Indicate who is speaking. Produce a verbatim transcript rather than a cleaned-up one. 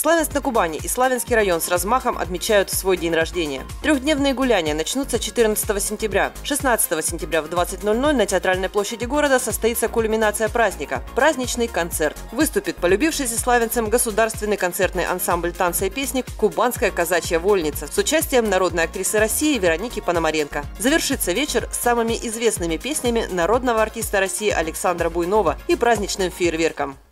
Speaker 1: Славянск на Кубани и Славянский район с размахом отмечают свой день рождения. Трехдневные гуляния начнутся четырнадцатого сентября. шестнадцатого сентября в двадцать ноль ноль на Театральной площади города состоится кульминация праздника – праздничный концерт. Выступит полюбившийся славянцам государственный концертный ансамбль танца и песни «Кубанская казачья вольница» с участием народной актрисы России Вероники Пономаренко. Завершится вечер с самыми известными песнями народного артиста России Александра Буйнова и праздничным фейерверком.